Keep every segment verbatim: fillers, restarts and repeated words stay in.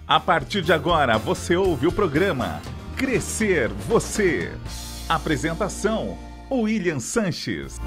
A partir de agora, você ouve o programa Crescer Você. Apresentação, William Sanches.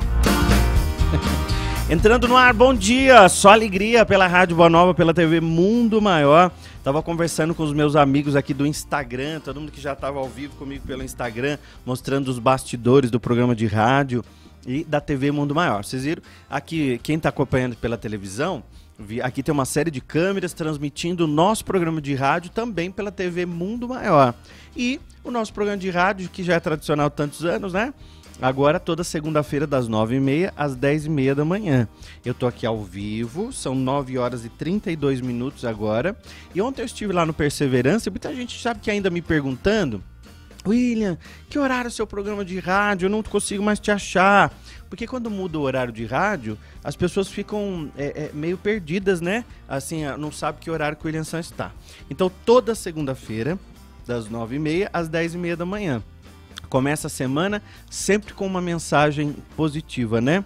Entrando no ar, bom dia, só alegria pela Rádio Boa Nova, pela T V Mundo Maior. Tava conversando com os meus amigos aqui do Instagram, todo mundo que já estava ao vivo comigo pelo Instagram, mostrando os bastidores do programa de rádio e da T V Mundo Maior. Vocês viram? Aqui, quem está acompanhando pela televisão, aqui tem uma série de câmeras transmitindo o nosso programa de rádio também pela T V Mundo Maior. E o nosso programa de rádio, que já é tradicional há tantos anos, né? Agora toda segunda-feira das nove e meia às dez e meia da manhã. Eu tô aqui ao vivo, são nove horas e trinta e dois minutos agora. E ontem eu estive lá no Perseverança e muita gente sabe que ainda me perguntando: William, que horário é o seu programa de rádio? Eu não consigo mais te achar. Porque quando muda o horário de rádio, as pessoas ficam é, é, meio perdidas, né? Assim, não sabe que horário que o William Sanches está. Então toda segunda-feira, das nove e meia às dez e meia da manhã. Começa a semana sempre com uma mensagem positiva, né?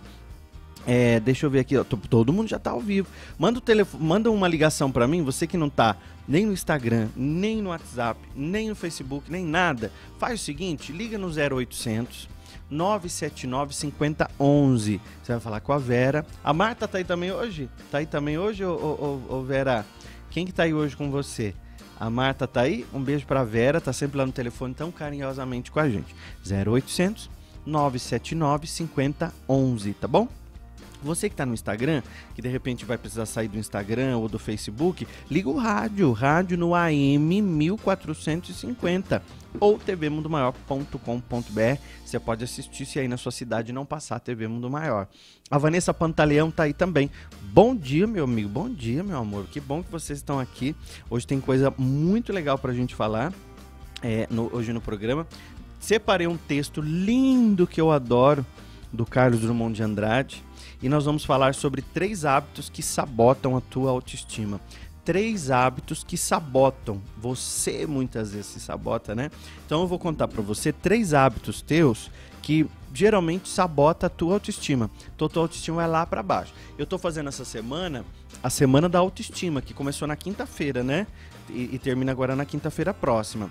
É, deixa eu ver aqui, ó, todo mundo já tá ao vivo. Manda, o telefone, manda uma ligação para mim, você que não tá nem no Instagram, nem no WhatsApp, nem no Facebook, nem nada. Faz o seguinte, liga no zero oitocentos, nove sete nove, cinco zero um um. Você vai falar com a Vera. A Marta tá aí também hoje? Tá aí também hoje, ô, ô, ô, ô Vera? Quem que tá aí hoje com você? A Marta tá aí, um beijo pra Vera, tá sempre lá no telefone tão carinhosamente com a gente. zero oitocentos, nove sete nove, cinco zero um um, tá bom? Você que tá no Instagram, que de repente vai precisar sair do Instagram ou do Facebook, liga o rádio, rádio no A M mil quatrocentos e cinquenta ou t v mundo maior ponto com ponto b r. Você pode assistir se aí na sua cidade não passar a T V Mundo Maior. A Vanessa Pantaleão tá aí também. Bom dia, meu amigo, bom dia, meu amor. Que bom que vocês estão aqui. Hoje tem coisa muito legal pra gente falar é, no, hoje no programa. Separei um texto lindo que eu adoro, do Carlos Drummond de Andrade. E nós vamos falar sobre três hábitos que sabotam a tua autoestima. Três hábitos que sabotam. Você muitas vezes se sabota, né? Então eu vou contar para você três hábitos teus que geralmente sabota a tua autoestima. Então, a tua autoestima vai lá para baixo. Eu tô fazendo essa semana a semana da autoestima, que começou na quinta-feira, né? E, e termina agora na quinta-feira próxima.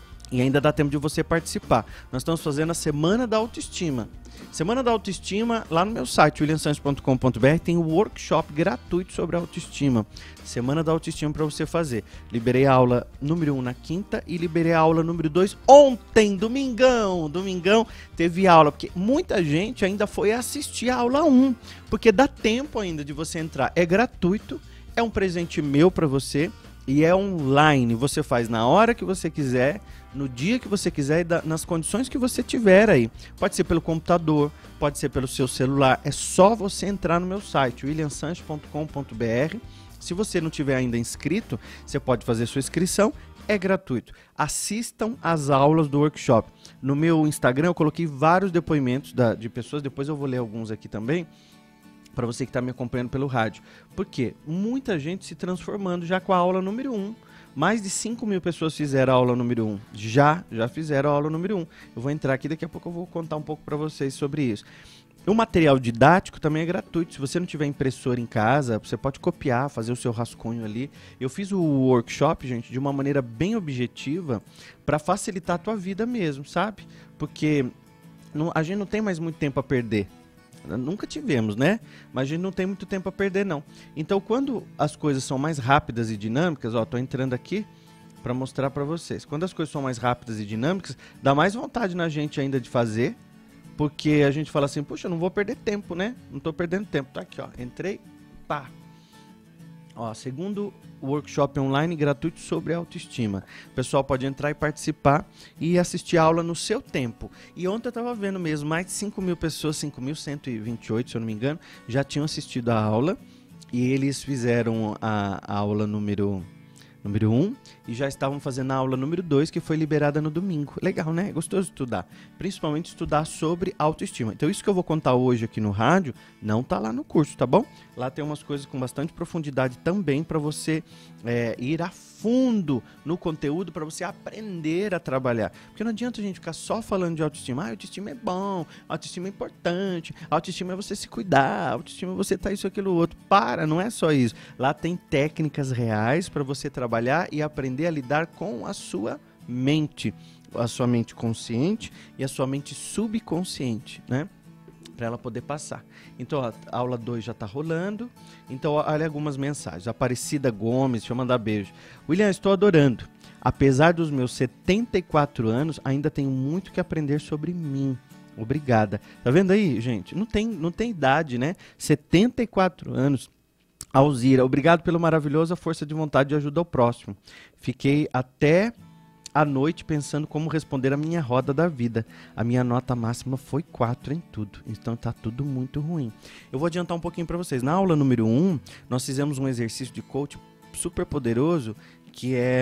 E ainda dá tempo de você participar. Nós estamos fazendo a Semana da Autoestima. Semana da Autoestima, lá no meu site, william sanches ponto com ponto b r, tem um workshop gratuito sobre autoestima. Semana da Autoestima para você fazer. Liberei a aula número um na quinta e liberei a aula número dois ontem, domingão. Domingão teve aula, porque muita gente ainda foi assistir a aula um, porque dá tempo ainda de você entrar. É gratuito, é um presente meu para você. E é online, você faz na hora que você quiser, no dia que você quiser e da, nas condições que você tiver aí. Pode ser pelo computador, pode ser pelo seu celular, é só você entrar no meu site, william sanches ponto com ponto b r. Se você não tiver ainda inscrito, você pode fazer sua inscrição, é gratuito. Assistam às aulas do workshop. No meu Instagram eu coloquei vários depoimentos da, de pessoas, depois eu vou ler alguns aqui também, para você que está me acompanhando pelo rádio. Por quê? Muita gente se transformando já com a aula número um. Mais de cinco mil pessoas fizeram a aula número um. Já, já fizeram a aula número um. Eu vou entrar aqui, daqui a pouco eu vou contar um pouco para vocês sobre isso. O material didático também é gratuito. Se você não tiver impressora em casa, você pode copiar, fazer o seu rascunho ali. Eu fiz o workshop, gente, de uma maneira bem objetiva para facilitar a tua vida mesmo, sabe? Porque não, a gente não tem mais muito tempo a perder. Nunca tivemos, né? Mas a gente não tem muito tempo a perder, não. Então, quando as coisas são mais rápidas e dinâmicas, ó, tô entrando aqui para mostrar para vocês. Quando as coisas são mais rápidas e dinâmicas, dá mais vontade na gente ainda de fazer, porque a gente fala assim, puxa, eu não vou perder tempo, né? Não tô perdendo tempo. Tá aqui, ó. Entrei, pá. Ó, segundo workshop online gratuito sobre autoestima. O pessoal pode entrar e participar e assistir a aula no seu tempo. E ontem eu estava vendo mesmo, mais de cinco mil pessoas, cinco mil cento e vinte e oito, se eu não me engano, já tinham assistido a aula. E eles fizeram a, a aula número, número um e já estavam fazendo a aula número dois, que foi liberada no domingo. Legal, né? Gostoso estudar. Principalmente estudar sobre autoestima. Então isso que eu vou contar hoje aqui no rádio, não tá lá no curso, tá bom? Lá tem umas coisas com bastante profundidade também para você é, ir a fundo no conteúdo, para você aprender a trabalhar. Porque não adianta a gente ficar só falando de autoestima. Ah, autoestima é bom, autoestima é importante, autoestima é você se cuidar, autoestima é você tá isso, aquilo, outro. Para, não é só isso. Lá tem técnicas reais para você trabalhar e aprender a lidar com a sua mente. A sua mente consciente e a sua mente subconsciente, né? Para ela poder passar. Então, a aula dois já está rolando. Então, olha algumas mensagens. Aparecida Gomes, deixa eu mandar beijo. William, estou adorando. Apesar dos meus setenta e quatro anos, ainda tenho muito que aprender sobre mim. Obrigada. Tá vendo aí, gente? Não tem, não tem idade, né? setenta e quatro anos. Alzira, obrigado pela maravilhosa força de vontade de ajuda ao próximo. Fiquei até à noite pensando como responder a minha roda da vida. A minha nota máxima foi quatro em tudo. Então tá tudo muito ruim. Eu vou adiantar um pouquinho para vocês. Na aula número um, nós fizemos um exercício de coach super poderoso, que é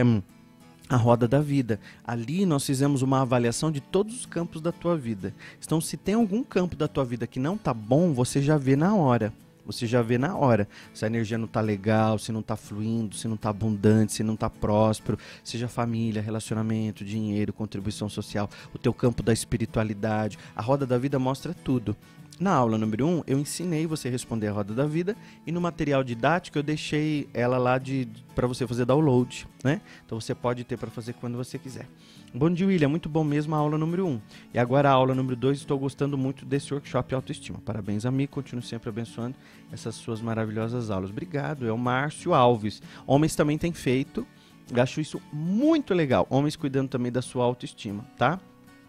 a roda da vida. Ali nós fizemos uma avaliação de todos os campos da tua vida. Então, se tem algum campo da tua vida que não tá bom, você já vê na hora. Você já vê na hora se a energia não está legal, se não está fluindo, se não está abundante, se não está próspero, seja família, relacionamento, dinheiro, contribuição social, o teu campo da espiritualidade. A roda da vida mostra tudo. Na aula número um, eu ensinei você a responder a roda da vida e no material didático eu deixei ela lá de, para você fazer download, né? Então você pode ter para fazer quando você quiser. Bom dia, William. Muito bom mesmo a aula número um. E agora a aula número dois, estou gostando muito desse workshop autoestima. Parabéns, amigo. Continuo sempre abençoando essas suas maravilhosas aulas. Obrigado. É o Márcio Alves. Homens também têm feito. Acho isso muito legal. Homens cuidando também da sua autoestima, tá?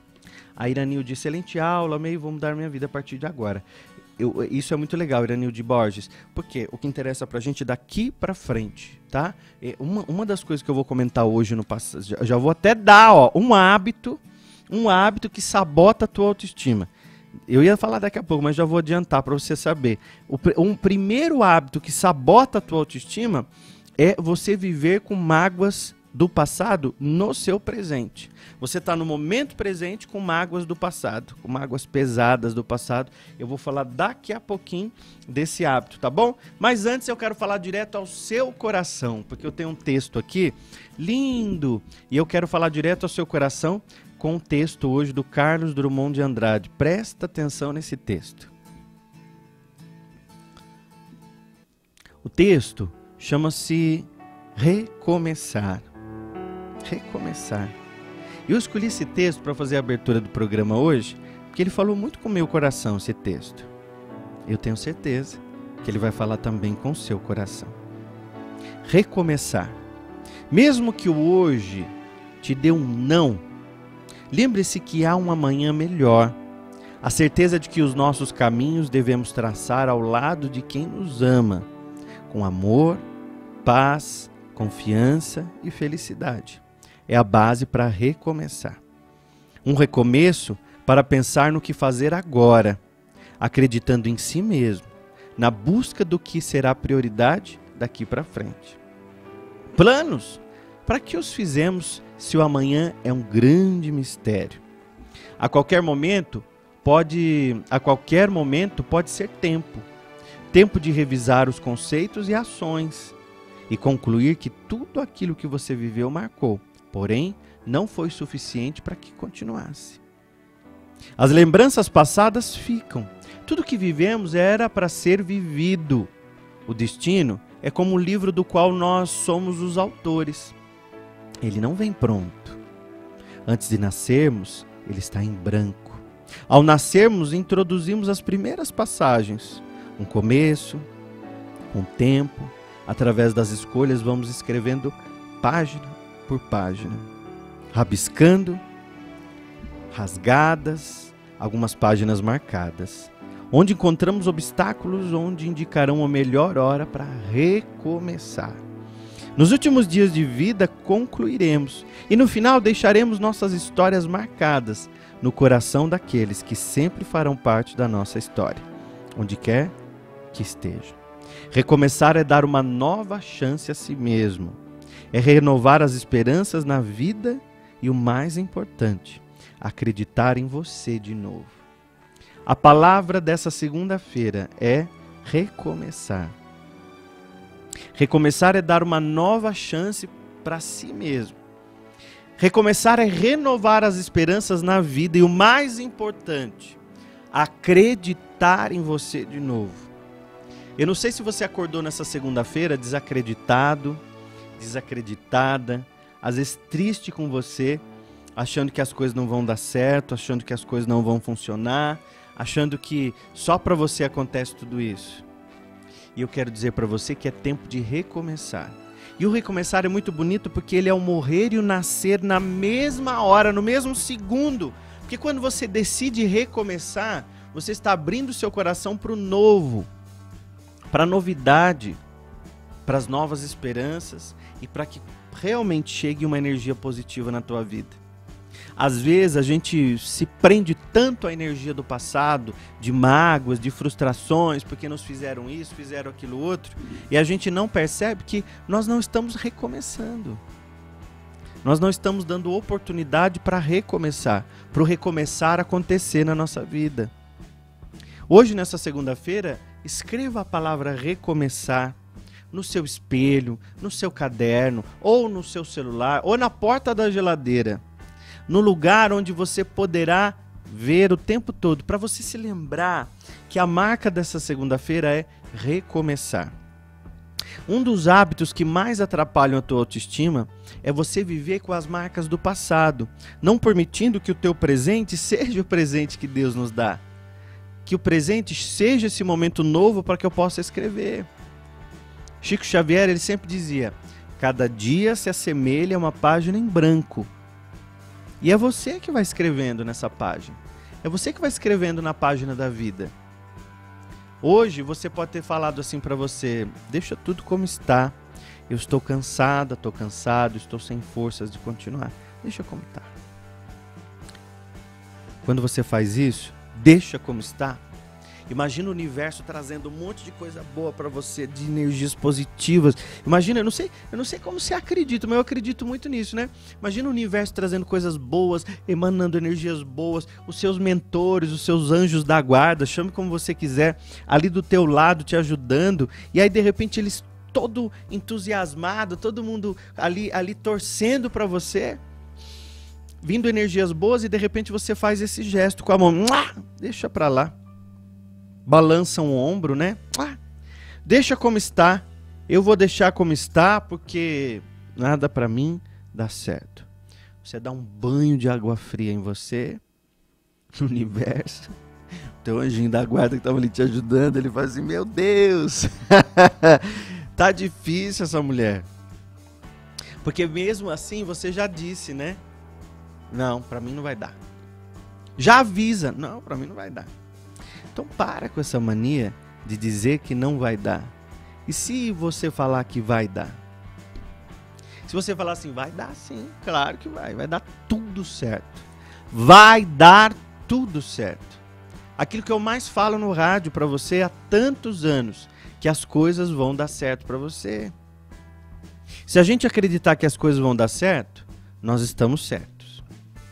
A Iranilde, excelente aula, amei, vou mudar minha vida a partir de agora. Eu, isso é muito legal, Iranilde Borges, porque o que interessa pra gente daqui pra frente, tá? Uma, uma das coisas que eu vou comentar hoje no passado, já, já vou até dar, ó, um hábito, um hábito que sabota a tua autoestima. Eu ia falar daqui a pouco, mas já vou adiantar pra você saber. O, um primeiro hábito que sabota a tua autoestima é você viver com mágoas do passado no seu presente. Você está no momento presente com mágoas do passado, com mágoas pesadas do passado. Eu vou falar daqui a pouquinho desse hábito, tá bom? Mas antes eu quero falar direto ao seu coração, porque eu tenho um texto aqui lindo e eu quero falar direto ao seu coração com um texto hoje do Carlos Drummond de Andrade. Presta atenção nesse texto. O texto chama-se Recomeçar. Recomeçar. Eu escolhi esse texto para fazer a abertura do programa hoje, porque ele falou muito com o meu coração, esse texto. Eu tenho certeza que ele vai falar também com o seu coração. Recomeçar. Mesmo que o hoje te dê um não, lembre-se que há um amanhã melhor. A certeza de que os nossos caminhos devemos traçar ao lado de quem nos ama, com amor, paz, confiança e felicidade. É a base para recomeçar. Um recomeço para pensar no que fazer agora, acreditando em si mesmo, na busca do que será prioridade daqui para frente. Planos? Para que os fizemos se o amanhã é um grande mistério? A qualquer momento pode, a qualquer momento pode ser tempo. Tempo de revisar os conceitos e ações e concluir que tudo aquilo que você viveu marcou, porém não foi suficiente para que continuasse. As lembranças passadas ficam. Tudo que vivemos era para ser vivido. O destino é como o livro do qual nós somos os autores. Ele não vem pronto. Antes de nascermos, ele está em branco. Ao nascermos, introduzimos as primeiras passagens. Um começo, um tempo. Através das escolhas vamos escrevendo página por página. Rabiscando, rasgadas, algumas páginas marcadas. Onde encontramos obstáculos, onde indicarão a melhor hora para recomeçar. Nos últimos dias de vida concluiremos e no final deixaremos nossas histórias marcadas no coração daqueles que sempre farão parte da nossa história, onde quer que estejam. Recomeçar é dar uma nova chance a si mesmo. É renovar as esperanças na vida e o mais importante, acreditar em você de novo. A palavra dessa segunda-feira é recomeçar. Recomeçar é dar uma nova chance para si mesmo. Recomeçar é renovar as esperanças na vida e o mais importante, acreditar em você de novo. Eu não sei se você acordou nessa segunda-feira desacreditado, desacreditada, às vezes triste com você, achando que as coisas não vão dar certo, achando que as coisas não vão funcionar, achando que só para você acontece tudo isso. E eu quero dizer para você que é tempo de recomeçar. E o recomeçar é muito bonito porque ele é o morrer e o nascer na mesma hora, no mesmo segundo. Porque quando você decide recomeçar, você está abrindo seu coração para o novo, para a novidade, para as novas esperanças e para que realmente chegue uma energia positiva na tua vida. Às vezes a gente se prende tanto à energia do passado, de mágoas, de frustrações, porque nos fizeram isso, fizeram aquilo outro, e a gente não percebe que nós não estamos recomeçando. Nós não estamos dando oportunidade para recomeçar, para o recomeçar acontecer na nossa vida. Hoje, nessa segunda-feira, escreva a palavra recomeçar no seu espelho, no seu caderno, ou no seu celular, ou na porta da geladeira. No lugar onde você poderá ver o tempo todo, para você se lembrar que a marca dessa segunda-feira é recomeçar. Um dos hábitos que mais atrapalham a tua autoestima é você viver com as marcas do passado, não permitindo que o teu presente seja o presente que Deus nos dá. Que o presente seja esse momento novo para que eu possa escrever. Chico Xavier, ele sempre dizia, cada dia se assemelha a uma página em branco. E é você que vai escrevendo nessa página. É você que vai escrevendo na página da vida. Hoje você pode ter falado assim para você, deixa tudo como está. Eu estou cansada, estou cansado, estou sem forças de continuar. Deixa como está. Quando você faz isso, deixa como está. Imagina o universo trazendo um monte de coisa boa para você, de energias positivas. Imagina, eu não sei, eu não sei como você acredita, mas eu acredito muito nisso, né? Imagina o universo trazendo coisas boas, emanando energias boas, os seus mentores, os seus anjos da guarda, chame como você quiser, ali do teu lado te ajudando, e aí de repente eles todo entusiasmado, todo mundo ali, ali torcendo para você, vindo energias boas, e de repente você faz esse gesto com a mão, deixa para lá. Balança um ombro, né? Ah, deixa como está. Eu vou deixar como está porque nada para mim dá certo. Você dá um banho de água fria em você, no universo. O teu anjinho da guarda que estava ali te ajudando, ele fala assim, meu Deus, tá difícil essa mulher. Porque mesmo assim você já disse, né? Não, para mim não vai dar. Já avisa, não, para mim não vai dar. Então para com essa mania de dizer que não vai dar. E se você falar que vai dar? Se você falar assim, vai dar sim, claro que vai. Vai dar tudo certo. Vai dar tudo certo. Aquilo que eu mais falo no rádio para você há tantos anos, que as coisas vão dar certo para você. Se a gente acreditar que as coisas vão dar certo, nós estamos certos.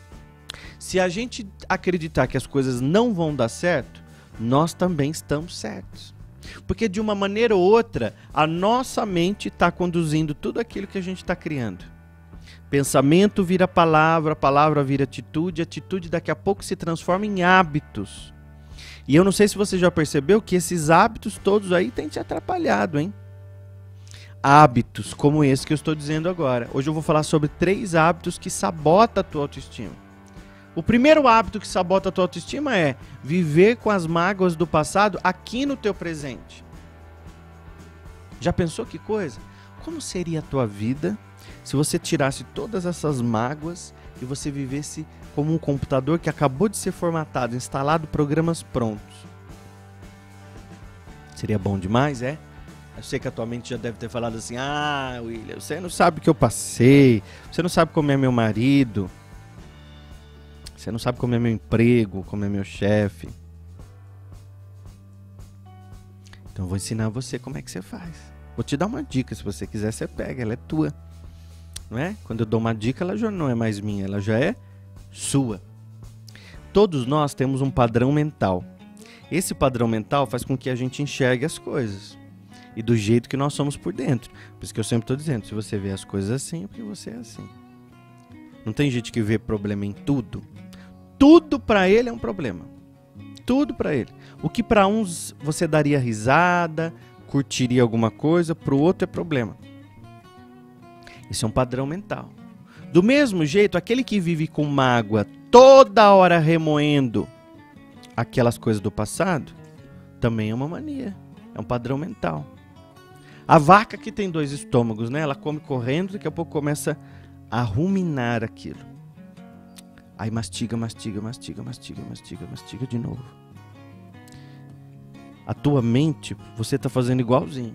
Se a gente acreditar que as coisas não vão dar certo, nós também estamos certos. Porque de uma maneira ou outra, a nossa mente está conduzindo tudo aquilo que a gente está criando. Pensamento vira palavra, palavra vira atitude, atitude daqui a pouco se transforma em hábitos. E eu não sei se você já percebeu que esses hábitos todos aí têm te atrapalhado, hein? Hábitos como esse que eu estou dizendo agora. Hoje eu vou falar sobre três hábitos que sabotam a tua autoestima. O primeiro hábito que sabota a tua autoestima é viver com as mágoas do passado aqui no teu presente. Já pensou que coisa? Como seria a tua vida se você tirasse todas essas mágoas e você vivesse como um computador que acabou de ser formatado, instalado programas prontos? Seria bom demais, é? Eu sei que a tua mente já deve ter falado assim, ah, William, você não sabe o que eu passei, você não sabe como é meu marido, você não sabe como é meu emprego, como é meu chefe. Então eu vou ensinar você como é que você faz. Vou te dar uma dica, se você quiser você pega, ela é tua. não é? Quando eu dou uma dica, ela já não é mais minha, ela já é sua. Todos nós temos um padrão mental. Esse padrão mental faz com que a gente enxergue as coisas. E do jeito que nós somos por dentro. Por isso que eu sempre estou dizendo, se você vê as coisas assim, é porque você é assim. Não tem gente que vê problema em tudo. Tudo para ele é um problema. Tudo para ele. O que para uns você daria risada, curtiria alguma coisa, para o outro é problema. Isso é um padrão mental. Do mesmo jeito, aquele que vive com mágoa, toda hora remoendo aquelas coisas do passado, também é uma mania. É um padrão mental. A vaca que tem dois estômagos, né? Ela come correndo, daqui a pouco começa a ruminar aquilo. Aí mastiga, mastiga, mastiga, mastiga, mastiga, mastiga de novo. A tua mente, você está fazendo igualzinho.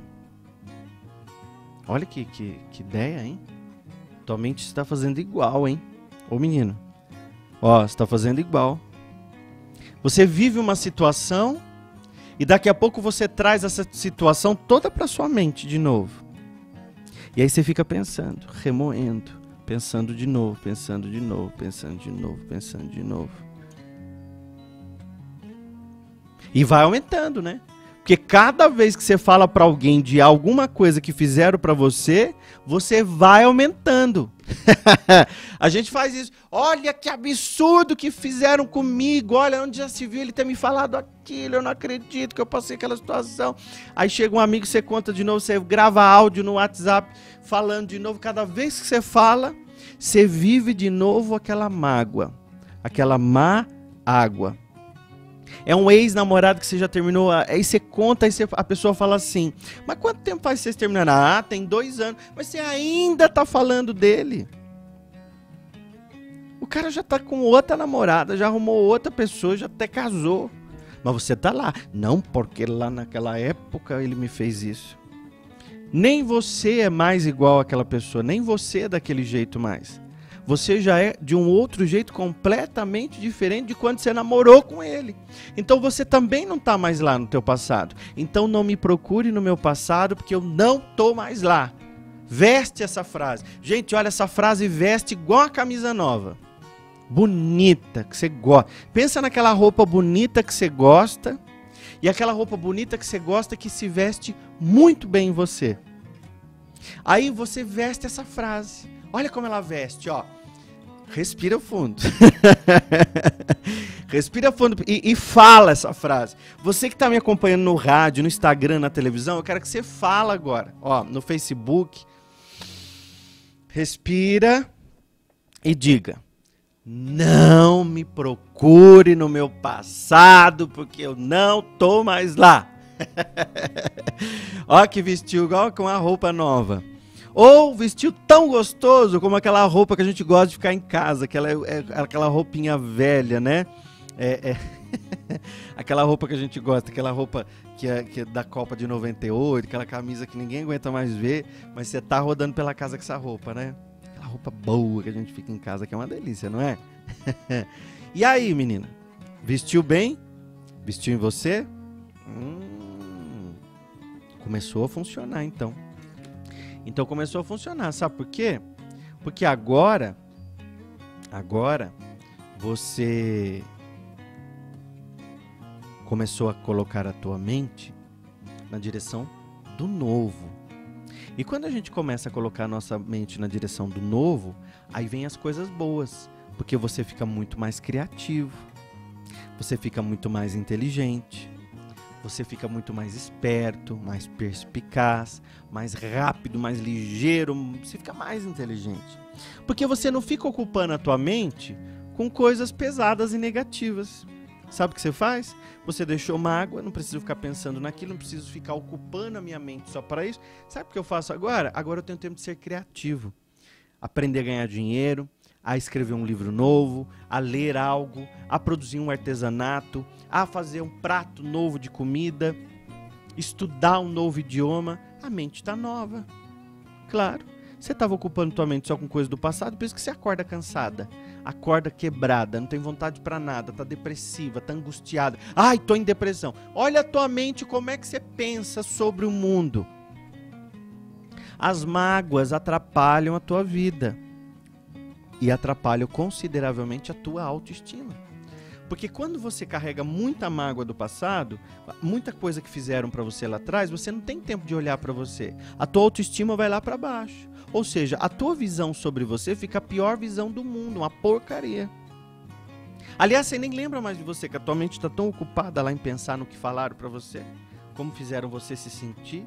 Olha que, que, que ideia, hein? Tua mente está fazendo igual, hein? Ô menino, ó, você está fazendo igual. Você vive uma situação e daqui a pouco você traz essa situação toda para sua mente de novo. E aí você fica pensando, remoendo, pensando de novo, pensando de novo, pensando de novo, pensando de novo. E vai aumentando, né? Porque cada vez que você fala para alguém de alguma coisa que fizeram para você, você vai aumentando. A gente faz isso. Olha que absurdo que fizeram comigo. Olha, onde já se viu ele ter me falado aquilo. Eu não acredito que eu passei aquela situação. Aí chega um amigo, você conta de novo, você grava áudio no WhatsApp falando de novo. Cada vez que você fala, você vive de novo aquela mágoa. Aquela má água. É um ex-namorado que você já terminou, aí você conta, aí você, a pessoa fala assim, mas quanto tempo faz vocês terminaram? Ah, tem dois anos, mas você ainda tá falando dele. O cara já tá com outra namorada, já arrumou outra pessoa, já até casou. Mas você tá lá. Não, porque lá naquela época ele me fez isso. Nem você é mais igual àquela pessoa, nem você é daquele jeito mais. Você já é de um outro jeito completamente diferente de quando você namorou com ele. Então você também não está mais lá no teu passado. Então não me procure no meu passado, porque eu não estou mais lá. Veste essa frase. Gente, olha, essa frase veste igual a camisa nova. Bonita, que você gosta. Pensa naquela roupa bonita que você gosta. E aquela roupa bonita que você gosta que se veste muito bem em você. Aí você veste essa frase. Olha como ela veste, ó. Respira fundo. Respira fundo e, e fala essa frase. Você que está me acompanhando no rádio, no Instagram, na televisão, eu quero que você fale agora. Ó, no Facebook. Respira e diga. Não me procure no meu passado, porque eu não tô mais lá. Ó que vestiu igual com a roupa nova. Ou vestiu tão gostoso como aquela roupa que a gente gosta de ficar em casa, aquela, é, aquela roupinha velha, né? É, é aquela roupa que a gente gosta, aquela roupa que é, que é da Copa de noventa e oito, aquela camisa que ninguém aguenta mais ver, mas você tá rodando pela casa com essa roupa, né? Aquela roupa boa que a gente fica em casa, que é uma delícia, não é? E aí, menina? Vestiu bem? Vestiu em você? Hum, começou a funcionar, então. Então começou a funcionar, sabe por quê? Porque agora, agora, você começou a colocar a tua mente na direção do novo. E quando a gente começa a colocar a nossa mente na direção do novo, aí vem as coisas boas, porque você fica muito mais criativo, você fica muito mais inteligente, você fica muito mais esperto, mais perspicaz, mais rápido, mais ligeiro, você fica mais inteligente. Porque você não fica ocupando a tua mente com coisas pesadas e negativas. Sabe o que você faz? Você deixou mágoa, não preciso ficar pensando naquilo, não preciso ficar ocupando a minha mente só para isso. Sabe o que eu faço agora? Agora eu tenho tempo de ser criativo. Aprender a ganhar dinheiro, a escrever um livro novo, a ler algo, a produzir um artesanato, a fazer um prato novo de comida, estudar um novo idioma. A mente está nova. Claro, você estava ocupando tua mente só com coisas do passado, por isso que você acorda cansada, acorda quebrada, não tem vontade para nada, está depressiva, está angustiada. Ai, estou em depressão. Olha a tua mente, como é que você pensa sobre o mundo. As mágoas atrapalham a tua vida e atrapalham consideravelmente a tua autoestima. Porque quando você carrega muita mágoa do passado, muita coisa que fizeram pra você lá atrás, você não tem tempo de olhar pra você. A tua autoestima vai lá pra baixo. Ou seja, a tua visão sobre você fica a pior visão do mundo, uma porcaria. Aliás, você nem lembra mais de você, que a tua mente está tão ocupada lá em pensar no que falaram pra você, como fizeram você se sentir.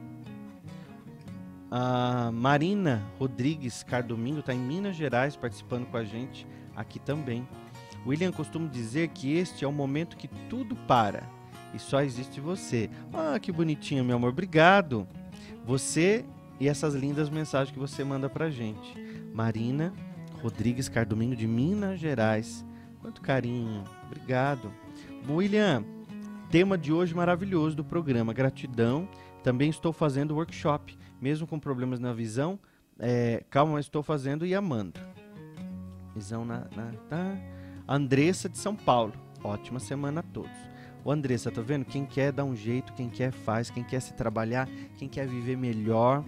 A Marina Rodrigues Cardomingo está em Minas Gerais participando com a gente aqui também. William costuma dizer que este é o momento que tudo para e só existe você. Ah, que bonitinho, meu amor. Obrigado. Você e essas lindas mensagens que você manda pra gente. Marina Rodrigues Cardomingo de Minas Gerais. Quanto carinho. Obrigado. William, tema de hoje maravilhoso do programa. Gratidão. Também estou fazendo workshop. Mesmo com problemas na visão. É, calma, mas estou fazendo e amando. Visão na... na tá. Andressa de São Paulo. Ótima semana a todos. Ô Andressa, tá vendo? Quem quer dar um jeito, quem quer faz, quem quer se trabalhar, quem quer viver melhor,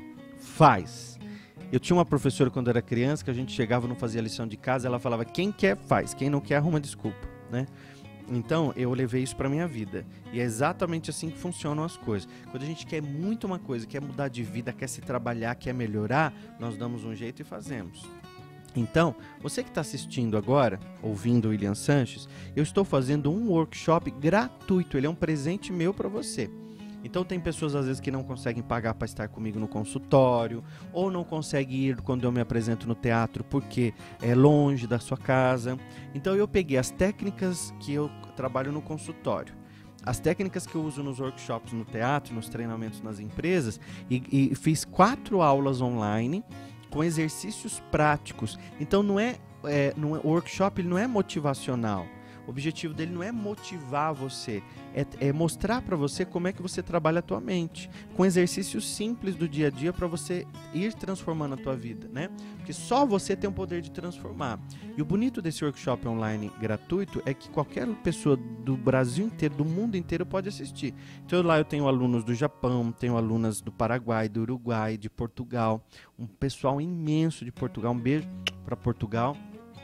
faz. Eu tinha uma professora quando era criança que a gente chegava e não fazia lição de casa, ela falava, quem quer faz, quem não quer arruma desculpa, né? Então eu levei isso pra minha vida. E é exatamente assim que funcionam as coisas. Quando a gente quer muito uma coisa, quer mudar de vida, quer se trabalhar, quer melhorar, nós damos um jeito e fazemos. Então, você que está assistindo agora, ouvindo o William Sanches, eu estou fazendo um workshop gratuito, ele é um presente meu para você. Então tem pessoas às vezes que não conseguem pagar para estar comigo no consultório, ou não conseguem ir quando eu me apresento no teatro porque é longe da sua casa. Então eu peguei as técnicas que eu trabalho no consultório, as técnicas que eu uso nos workshops no teatro, nos treinamentos nas empresas, e, e fiz quatro aulas online, com exercícios práticos. Então não é, é, não é, o workshop ele não é motivacional. O objetivo dele não é motivar você, é, é mostrar para você como é que você trabalha a tua mente, com exercícios simples do dia a dia para você ir transformando a tua vida, né? Porque só você tem o poder de transformar. E o bonito desse workshop online gratuito é que qualquer pessoa do Brasil inteiro, do mundo inteiro pode assistir. Então lá eu tenho alunos do Japão, tenho alunas do Paraguai, do Uruguai, de Portugal, um pessoal imenso de Portugal, um beijo para Portugal.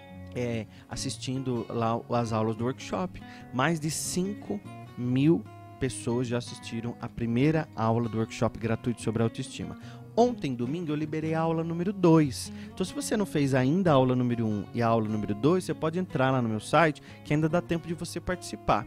É, assistindo lá as aulas do workshop. Mais de cinco mil pessoas já assistiram a primeira aula do workshop gratuito sobre autoestima. Ontem, domingo, eu liberei a aula número dois. Então, se você não fez ainda a aula número um e a aula número dois, você pode entrar lá no meu site, que ainda dá tempo de você participar.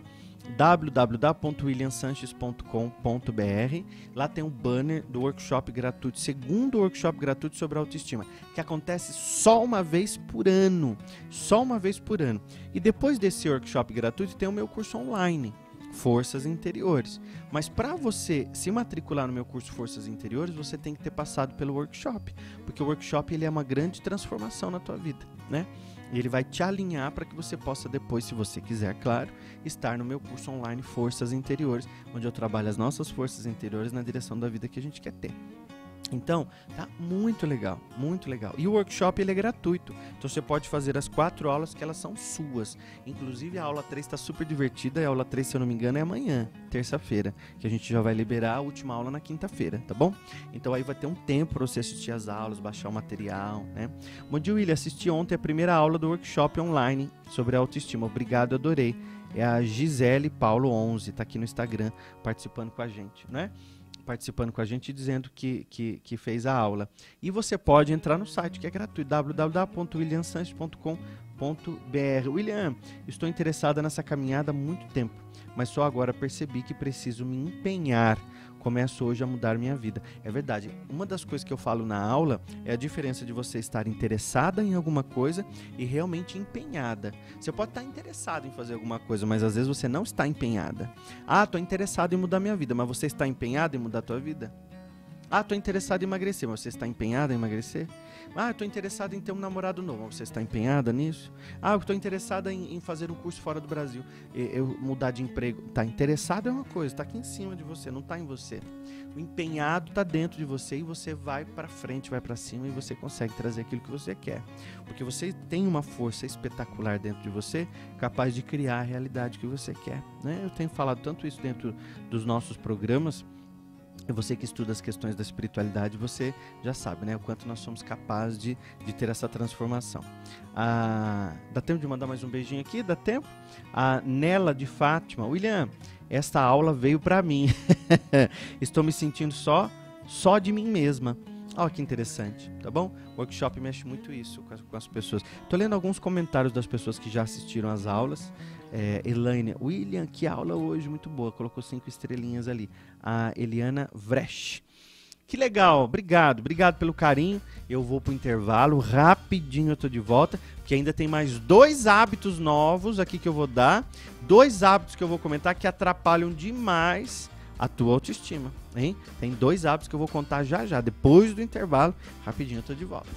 w w w ponto william sanches ponto com ponto b r. Lá tem um banner do workshop gratuito, segundo workshop gratuito sobre autoestima, que acontece só uma vez por ano, só uma vez por ano. E depois desse workshop gratuito tem o meu curso online, Forças Interiores. Mas para você se matricular no meu curso Forças Interiores, você tem que ter passado pelo workshop, porque o workshop ele é uma grande transformação na tua vida, né? E ele vai te alinhar para que você possa depois, se você quiser, claro, estar no meu curso online Forças Interiores, onde eu trabalho as nossas forças interiores na direção da vida que a gente quer ter. Então, tá muito legal, muito legal. E o workshop ele é gratuito, então você pode fazer as quatro aulas que elas são suas. Inclusive a aula três está super divertida, e a aula três, se eu não me engano, é amanhã, terça-feira, que a gente já vai liberar a última aula na quinta-feira, tá bom? Então aí vai ter um tempo para você assistir as aulas, baixar o material, né? Bom dia, William, assisti ontem a primeira aula do workshop online sobre autoestima, obrigado, adorei. É a Gisele Paulo onze, tá aqui no Instagram participando com a gente, né? participando com a gente e dizendo que, que, que fez a aula. E você pode entrar no site, que é gratuito, w w w ponto william sanches ponto com ponto b r. William, estou interessada nessa caminhada há muito tempo, mas só agora percebi que preciso me empenhar. Começo hoje a mudar minha vida. É verdade, uma das coisas que eu falo na aula é a diferença de você estar interessada em alguma coisa e realmente empenhada. Você pode estar interessado em fazer alguma coisa, mas às vezes você não está empenhada. Ah, estou interessado em mudar minha vida, mas você está empenhado em mudar a tua vida? Ah, estou interessado em emagrecer, mas você está empenhada em emagrecer? Ah, estou interessado em ter um namorado novo, mas você está empenhada nisso? Ah, estou interessada em, em fazer um curso fora do Brasil, eu mudar de emprego. Está interessado é uma coisa, está aqui em cima de você, não está em você. O empenhado está dentro de você e você vai para frente, vai para cima e você consegue trazer aquilo que você quer. Porque você tem uma força espetacular dentro de você, capaz de criar a realidade que você quer, né? Eu tenho falado tanto isso dentro dos nossos programas, E você que estuda as questões da espiritualidade, você já sabe, né? O quanto nós somos capazes de, de ter essa transformação. Ah, dá tempo de mandar mais um beijinho aqui? Dá tempo? A Nela de Fátima. William, esta aula veio para mim. Estou me sentindo só, só de mim mesma. Olha que interessante, tá bom? O workshop mexe muito isso com as, com as pessoas. Estou lendo alguns comentários das pessoas que já assistiram às aulas. É, Elaine, William, que aula hoje, muito boa. Colocou cinco estrelinhas ali. A Eliana Vresch. Que legal, obrigado, obrigado pelo carinho. Eu vou pro intervalo, rapidinho eu tô de volta, porque ainda tem mais dois hábitos novos aqui que eu vou dar. Dois hábitos que eu vou comentar que atrapalham demais a tua autoestima, hein? Tem dois hábitos que eu vou contar já já, depois do intervalo. Rapidinho eu tô de volta.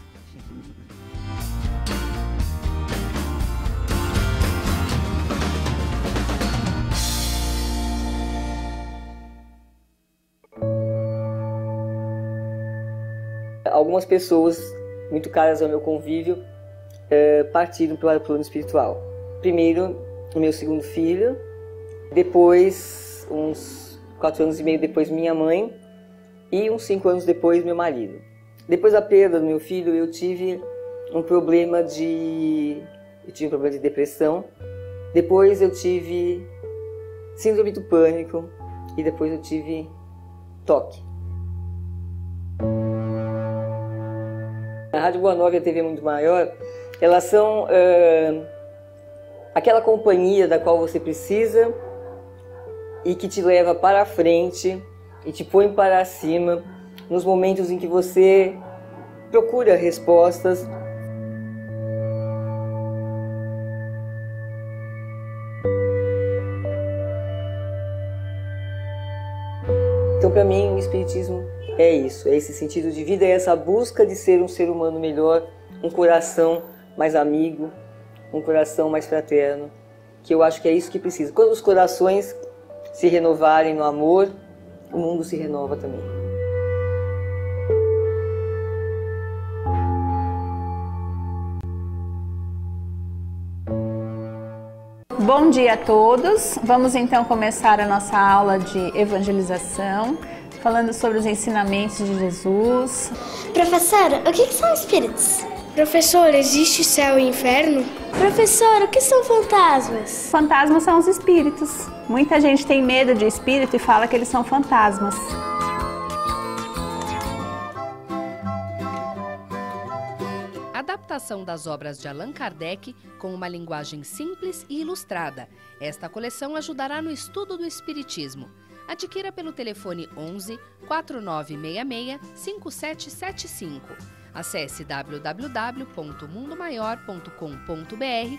Algumas pessoas muito caras ao meu convívio é, partiram para o plano espiritual. Primeiro, o meu segundo filho, depois, uns quatro anos e meio depois, minha mãe, e uns cinco anos depois, meu marido. Depois da perda do meu filho, eu tive um problema de, eu tive um problema de depressão. Depois eu tive síndrome do pânico e depois eu tive toque. A Rádio Boa Nova e a T V Mundo Maior, elas são uh, aquela companhia da qual você precisa e que te leva para a frente e te põe para cima nos momentos em que você procura respostas. Então, para mim, o Espiritismo é isso, é esse sentido de vida, é essa busca de ser um ser humano melhor, um coração mais amigo, um coração mais fraterno, que eu acho que é isso que precisa. Quando os corações se renovarem no amor, o mundo se renova também. Bom dia a todos. Vamos então começar a nossa aula de evangelização, falando sobre os ensinamentos de Jesus. Professora, o que são espíritos? Professor, existe céu e inferno? Professor, o que são fantasmas? Fantasmas são os espíritos. Muita gente tem medo de espírito e fala que eles são fantasmas. Adaptação das obras de Allan Kardec com uma linguagem simples e ilustrada. Esta coleção ajudará no estudo do espiritismo. Adquira pelo telefone onze, quatro nove seis seis, cinco sete sete cinco. Acesse w w w ponto mundo maior ponto com ponto b r.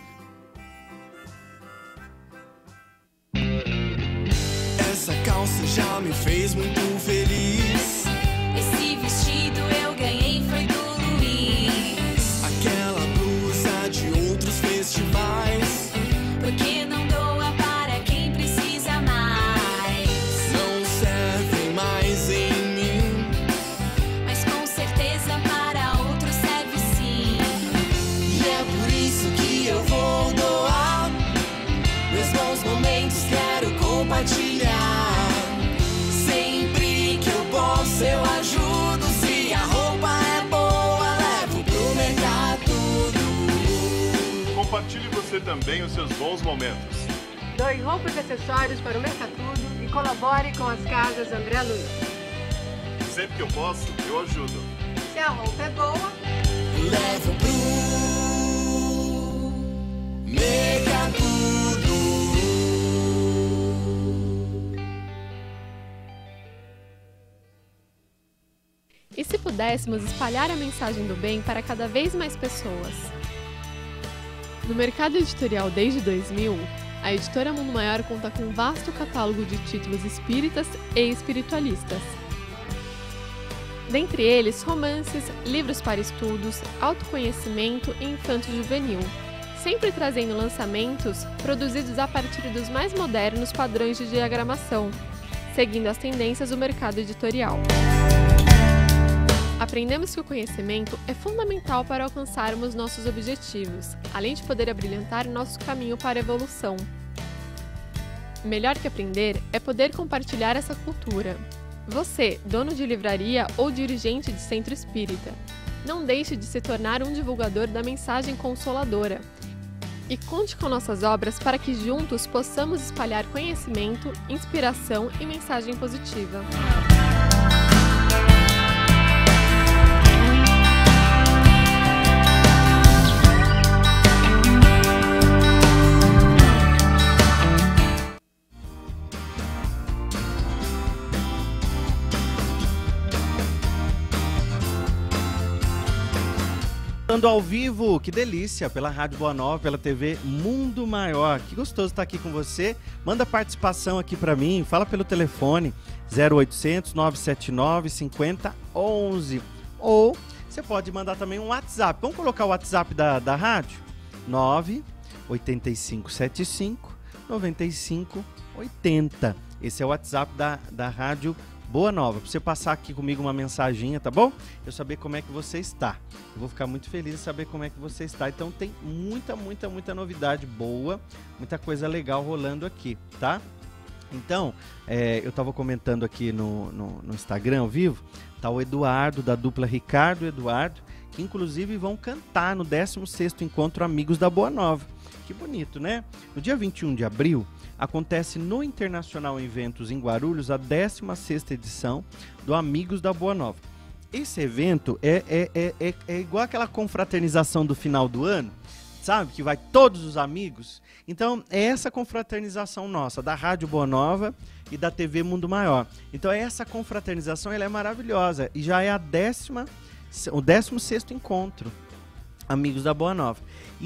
Essa calça já me fez muito feliz. Esse vestido eu ganhei foi do Luiz. Aquela blusa de outros festivais. Porque não doa para quem precisa mais. Não servem mais em mim. Mas com certeza para outros serve sim. E é por isso que eu vou doar. Meus bons momentos quero compartilhar. Sempre que eu posso eu ajudo. Se a roupa é boa, levo pro mercado. Compartilhe você também os seus bons momentos. Doe roupas e acessórios para o Mercatudo e colabore com as casas André Luiz. Sempre que eu posso, eu ajudo. Se a roupa é boa, levo pro Mercatudo. E se pudéssemos espalhar a mensagem do bem para cada vez mais pessoas? No mercado editorial desde dois mil, a editora Mundo Maior conta com um vasto catálogo de títulos espíritas e espiritualistas. Dentre eles, romances, livros para estudos, autoconhecimento e infanto-juvenil, sempre trazendo lançamentos produzidos a partir dos mais modernos padrões de diagramação, seguindo as tendências do mercado editorial. Aprendemos que o conhecimento é fundamental para alcançarmos nossos objetivos, além de poder abrilhantar nosso caminho para a evolução. Melhor que aprender é poder compartilhar essa cultura. Você, dono de livraria ou dirigente de centro espírita, não deixe de se tornar um divulgador da mensagem consoladora. E conte com nossas obras para que juntos possamos espalhar conhecimento, inspiração e mensagem positiva. Ao vivo, que delícia, pela Rádio Boa Nova, pela T V Mundo Maior. Que gostoso estar aqui com você. Manda participação aqui para mim, fala pelo telefone zero oitocentos, nove sete nove, cinquenta, onze. Ou você pode mandar também um WhatsApp. Vamos colocar o WhatsApp da, da rádio? nove oito cinco sete cinco, nove cinco oito zero. Esse é o WhatsApp da, da Rádio Boa Nova, para você passar aqui comigo uma mensaginha, tá bom? Eu saber como é que você está. Eu vou ficar muito feliz em saber como é que você está. Então tem muita, muita, muita novidade boa, muita coisa legal rolando aqui, tá? Então, é, eu estava comentando aqui no, no, no Instagram ao vivo, tá o Eduardo, da dupla Ricardo e Eduardo, que inclusive vão cantar no décimo sexto Encontro Amigos da Boa Nova. Que bonito, né? No dia vinte e um de abril, acontece no Internacional Eventos em Guarulhos a décima sexta edição do Amigos da Boa Nova. Esse evento é, é, é, é, é igual aquela confraternização do final do ano, sabe? Que vai todos os amigos. Então, é essa confraternização nossa, da Rádio Boa Nova e da T V Mundo Maior. Então, essa confraternização ela é maravilhosa e já é a décima, o décimo sexto encontro Amigos da Boa Nova.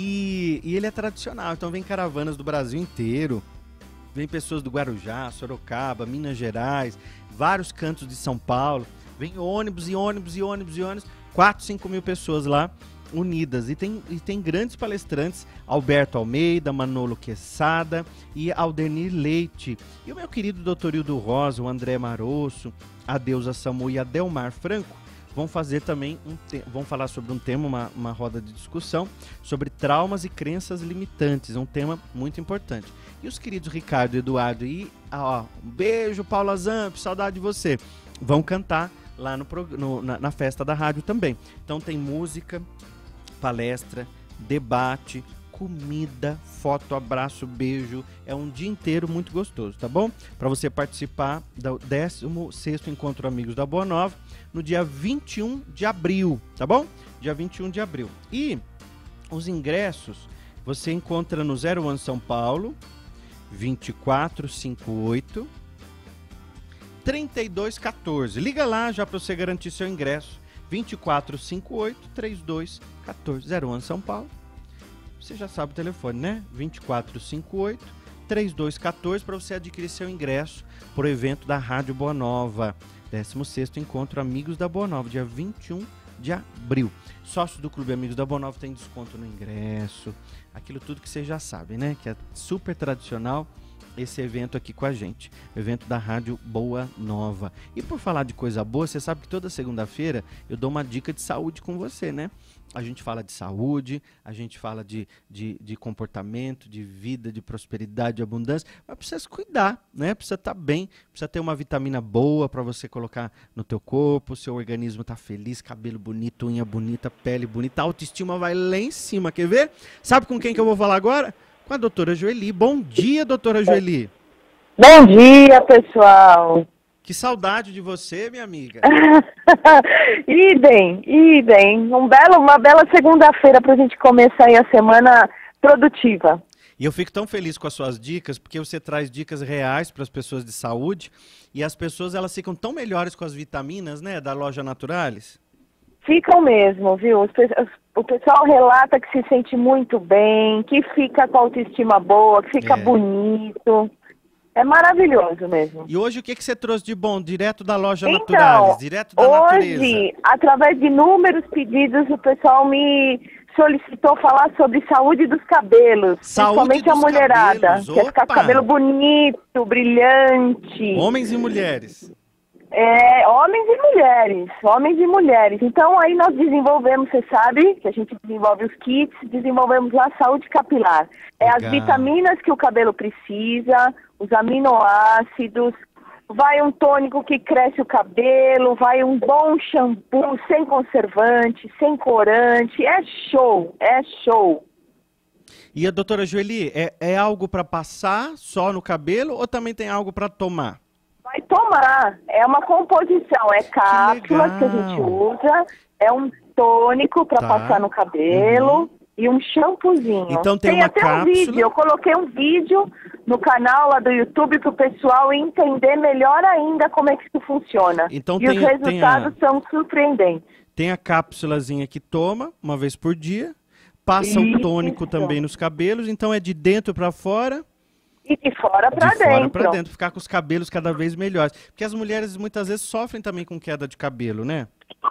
E, e ele é tradicional, então vem caravanas do Brasil inteiro, vem pessoas do Guarujá, Sorocaba, Minas Gerais, vários cantos de São Paulo, vem ônibus e ônibus e ônibus e ônibus, quatro, cinco mil pessoas lá unidas. E tem, e tem grandes palestrantes, Alberto Almeida, Manolo Quesada e Aldenir Leite. E o meu querido doutor Hildo Rosa, o André Marosso, a Deusa Samu e a Delmar Franco vão fazer também, um te- vão falar sobre um tema, uma, uma roda de discussão, sobre traumas e crenças limitantes, um tema muito importante. E os queridos Ricardo, Eduardo e, ó, um beijo, Paula Zamp, saudade de você, vão cantar lá no, no, na, na festa da rádio também. Então tem música, palestra, debate, comida, foto, abraço, beijo. É um dia inteiro muito gostoso, tá bom? Para você participar do décimo sexto Encontro Amigos da Boa Nova, no dia vinte e um de abril, tá bom? Dia vinte e um de abril. E os ingressos você encontra no zero um São Paulo, vinte e quatro cinquenta e oito, trinta e dois quatorze. Liga lá já para você garantir seu ingresso. vinte e quatro cinquenta e oito, trinta e dois quatorze. zero um São Paulo. Você já sabe o telefone, né? vinte e quatro cinquenta e oito, trinta e dois quatorze para você adquirir seu ingresso para o evento da Rádio Boa Nova. décimo sexto Encontro Amigos da Boa Nova, dia vinte e um de abril. Sócios do Clube Amigos da Boa Nova tem desconto no ingresso. Aquilo tudo que vocês já sabem, né? Que é super tradicional esse evento aqui com a gente. O evento da Rádio Boa Nova. E por falar de coisa boa, você sabe que toda segunda-feira eu dou uma dica de saúde com você, né? A gente fala de saúde, a gente fala de, de, de comportamento, de vida, de prosperidade, de abundância, mas precisa se cuidar, né? Precisa estar bem, precisa ter uma vitamina boa para você colocar no teu corpo, o seu organismo tá feliz, cabelo bonito, unha bonita, pele bonita, a autoestima vai lá em cima, quer ver? Sabe com quem que eu vou falar agora? Com a doutora Joeli. Bom dia, doutora Joeli. Bom dia, pessoal. Que saudade de você, minha amiga. idem, idem. Um belo, uma bela segunda-feira para a gente começar aí a semana produtiva. E eu fico tão feliz com as suas dicas, porque você traz dicas reais para as pessoas de saúde e as pessoas elas ficam tão melhores com as vitaminas, né, da Loja Naturalis. Ficam mesmo, viu? O pessoal relata que se sente muito bem, que fica com a autoestima boa, que fica é. bonito. É maravilhoso mesmo. E hoje o que, que você trouxe de bom, direto da Loja então, Naturalis, direto da hoje, natureza? Hoje, através de inúmeros pedidos, o pessoal me solicitou falar sobre saúde dos cabelos, saúde principalmente dos a mulherada, cabelos. Quer ficar com o cabelo bonito, brilhante. Homens e mulheres. É, homens e mulheres, homens e mulheres. Então aí nós desenvolvemos, você sabe, que a gente desenvolve os kits, desenvolvemos lá a saúde capilar. É Legal. As vitaminas que o cabelo precisa, os aminoácidos, vai um tônico que cresce o cabelo, vai um bom shampoo sem conservante, sem corante. É show, é show. E a doutora Joeli, é, é algo para passar só no cabelo ou também tem algo para tomar? Vai tomar, é uma composição, é cápsulas que, que a gente usa, é um tônico para tá. passar no cabelo. Uhum. E um shampoozinho. Então tem, tem uma até cápsula... um vídeo, eu coloquei um vídeo no canal lá do YouTube para o pessoal entender melhor ainda como é que isso funciona. Então e tem, os resultados tem a... são surpreendentes. Tem a cápsulazinha que toma uma vez por dia, passa o tônico também nos cabelos, então é de dentro para fora... E de fora para dentro. De fora para dentro, ficar com os cabelos cada vez melhores. Porque as mulheres muitas vezes sofrem também com queda de cabelo, né?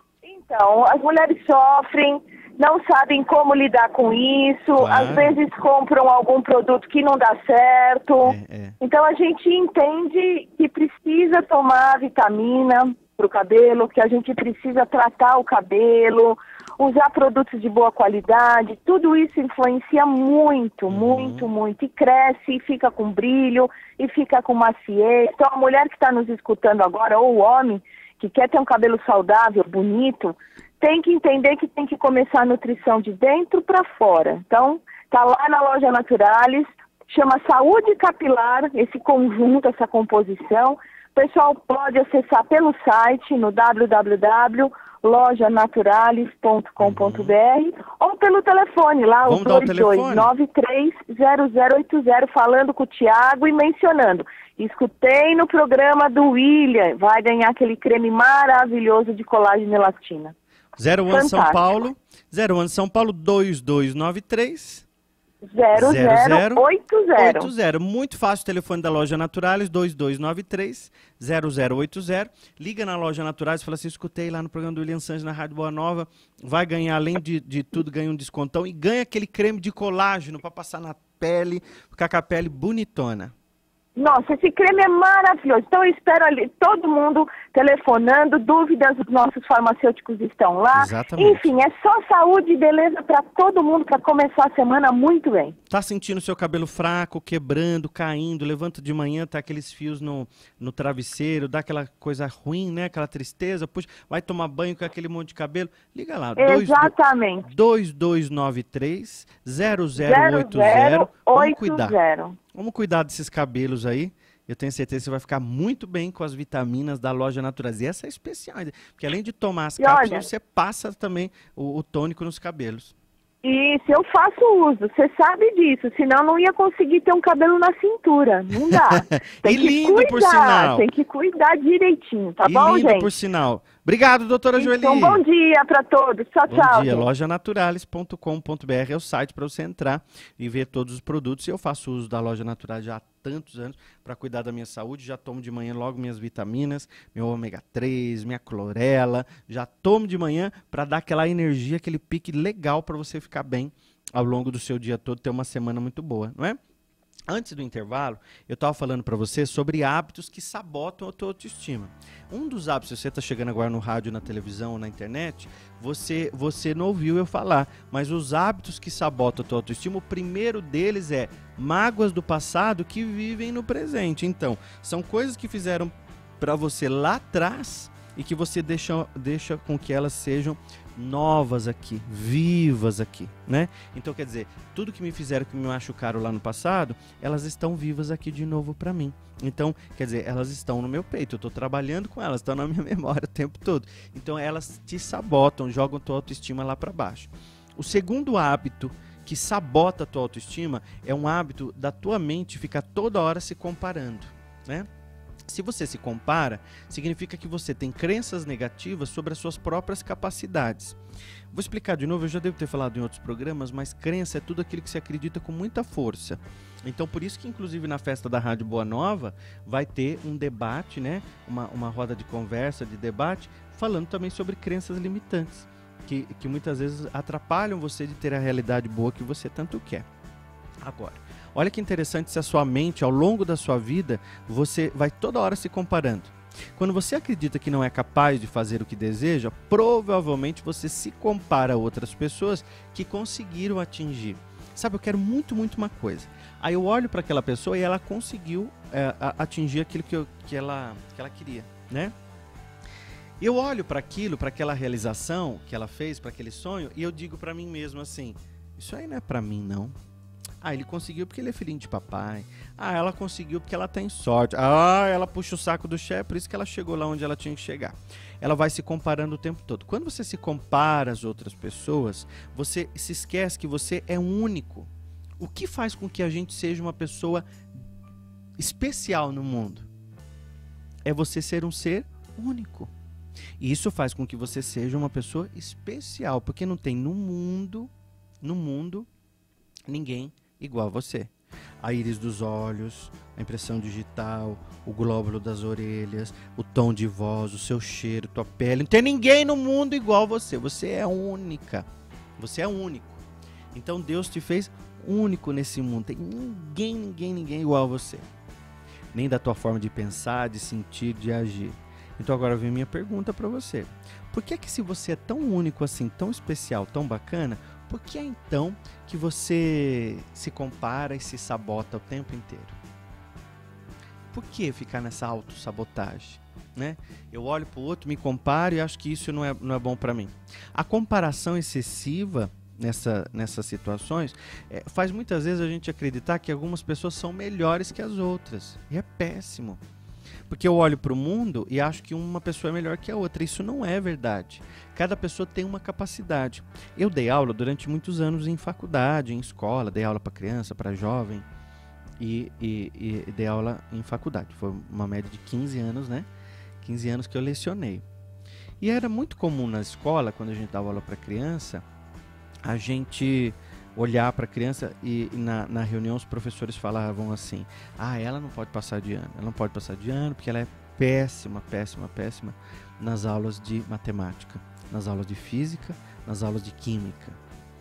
Então, as mulheres sofrem... não sabem como lidar com isso, claro. Às vezes compram algum produto que não dá certo. É, é. Então a gente entende que precisa tomar vitamina para o cabelo, que a gente precisa tratar o cabelo, usar produtos de boa qualidade. Tudo isso influencia muito, uhum. muito, muito. E cresce, e fica com brilho, e fica com maciez. Então a mulher que está nos escutando agora, ou o homem que quer ter um cabelo saudável, bonito, tem que entender que tem que começar a nutrição de dentro para fora. Então, tá lá na Loja Naturalis, chama Saúde Capilar, esse conjunto, essa composição. O pessoal pode acessar pelo site, no w w w ponto loja naturalis ponto com ponto b r uhum. ou pelo telefone, lá, o dois dois nove três zero zero oito zero, falando com o Tiago e mencionando. Escutei no programa do William, vai ganhar aquele creme maravilhoso de colágeno e elastina. zero um São Paulo, zero um São Paulo, dois dois nove três zero zero oito zero. oito zero. Muito fácil o telefone da Loja Naturalis, dois dois nove três zero zero oito zero. Liga na Loja Naturalis e fala assim, escutei lá no programa do William Sanches na Rádio Boa Nova, vai ganhar, além de, de tudo, ganha um descontão e ganha aquele creme de colágeno para passar na pele, ficar com a pele bonitona. Nossa, esse creme é maravilhoso. Então eu espero ali todo mundo telefonando, dúvidas, os nossos farmacêuticos estão lá. Exatamente. Enfim, é só saúde e beleza para todo mundo para começar a semana muito bem. Tá sentindo seu cabelo fraco, quebrando, caindo, levanta de manhã, tá aqueles fios no, no travesseiro, dá aquela coisa ruim, né? Aquela tristeza, puxa, vai tomar banho com aquele monte de cabelo. Liga lá. Exatamente. dois dois nove três zero zero oito zero. Vamos cuidar. Vamos cuidar desses cabelos aí. Eu tenho certeza que você vai ficar muito bem com as vitaminas da Loja Naturalis. E essa é especial, porque além de tomar as cápsulas, olha, você passa também o, o tônico nos cabelos. Isso, eu faço uso, você sabe disso, senão não ia conseguir ter um cabelo na cintura, não dá. Tem e que lindo, cuidar, por sinal. Tem que cuidar direitinho, tá e bom, lindo, gente? por sinal. Obrigado, doutora Joeli. Então, bom dia para todos, tchau, bom tchau. Bom dia, loja naturalis ponto com ponto b r é o site para você entrar e ver todos os produtos. Eu faço uso da Loja Naturalis já há tantos anos para cuidar da minha saúde, já tomo de manhã logo minhas vitaminas, meu ômega três, minha clorela, já tomo de manhã para dar aquela energia, aquele pique legal para você ficar bem ao longo do seu dia todo, ter uma semana muito boa, não é? Antes do intervalo, eu estava falando para você sobre hábitos que sabotam a tua autoestima. Um dos hábitos, se você está chegando agora no rádio, na televisão ou na internet, você, você não ouviu eu falar, mas os hábitos que sabotam a tua autoestima, o primeiro deles é mágoas do passado que vivem no presente. Então, são coisas que fizeram para você lá atrás e que você deixa, deixa com que elas sejam novas aqui, vivas aqui, né? Então, quer dizer, tudo que me fizeram, que me machucaram lá no passado, elas estão vivas aqui de novo para mim. Então, quer dizer, elas estão no meu peito, eu estou trabalhando com elas, estão na minha memória o tempo todo. Então, elas te sabotam, jogam tua autoestima lá para baixo. O segundo hábito que sabota a tua autoestima é um hábito da tua mente ficar toda hora se comparando, né? Se você se compara, significa que você tem crenças negativas sobre as suas próprias capacidades. Vou explicar de novo, eu já devo ter falado em outros programas, mas crença é tudo aquilo que você acredita com muita força. Então, por isso que, inclusive, na festa da Rádio Boa Nova, vai ter um debate, né? uma, uma roda de conversa, de debate, falando também sobre crenças limitantes, que, que muitas vezes atrapalham você de ter a realidade boa que você tanto quer. Agora, olha que interessante se a sua mente, ao longo da sua vida, você vai toda hora se comparando. Quando você acredita que não é capaz de fazer o que deseja, provavelmente você se compara a outras pessoas que conseguiram atingir. Sabe, eu quero muito, muito uma coisa. Aí eu olho para aquela pessoa e ela conseguiu é, atingir aquilo que, eu, que, ela, que ela queria, né? Eu olho para aquilo, para aquela realização que ela fez, para aquele sonho, e eu digo para mim mesmo assim, isso aí não é para mim, não. Ah, ele conseguiu porque ele é filhinho de papai. Ah, ela conseguiu porque ela tem sorte. Ah, ela puxa o saco do chefe, por isso que ela chegou lá onde ela tinha que chegar. Ela vai se comparando o tempo todo. Quando você se compara às outras pessoas, você se esquece que você é único. O que faz com que a gente seja uma pessoa especial no mundo? É você ser um ser único. E isso faz com que você seja uma pessoa especial, porque não tem no mundo, no mundo, ninguém igual a você. A íris dos olhos, a impressão digital, o glóbulo das orelhas, o tom de voz, o seu cheiro, tua pele. Não tem ninguém no mundo igual a você. Você é única. Você é único. Então Deus te fez único nesse mundo. Tem ninguém, ninguém, ninguém igual a você. Nem da tua forma de pensar, de sentir, de agir. Então agora vem minha pergunta para você. Por que é que se você é tão único assim, tão especial, tão bacana, por que é então que você se compara e se sabota o tempo inteiro? Por que ficar nessa autossabotagem? Né? Eu olho para o outro, me comparo e acho que isso não é, não é bom para mim. A comparação excessiva nessa, nessas situações é, faz muitas vezes a gente acreditar que algumas pessoas são melhores que as outras. E é péssimo. Porque eu olho para o mundo e acho que uma pessoa é melhor que a outra. Isso não é verdade. Cada pessoa tem uma capacidade. Eu dei aula durante muitos anos em faculdade, em escola. Dei aula para criança, para jovem. E, e, e dei aula em faculdade. Foi uma média de quinze anos, né? quinze anos que eu lecionei. E era muito comum na escola, quando a gente dava aula para criança, a gente olhar para a criança e na, na reunião os professores falavam assim, ah, ela não pode passar de ano, ela não pode passar de ano porque ela é péssima, péssima, péssima nas aulas de matemática, nas aulas de física, nas aulas de química.